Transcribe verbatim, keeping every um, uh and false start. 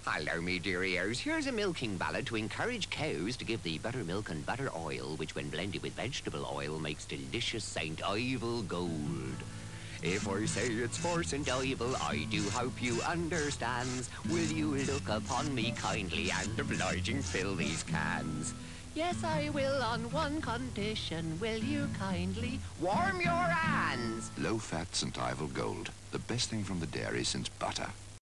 Hello, me dearios. Here's a milking ballad to encourage cows to give the buttermilk and butter oil, which when blended with vegetable oil makes delicious Saint Ivel gold. If I say it's for Saint Ivel, I do hope you understands. Will you look upon me kindly and obliging fill these cans? Yes, I will, on one condition. Will you kindly warm your hands? Low-fat Saint Ivel Gold, the best thing from the dairy since butter.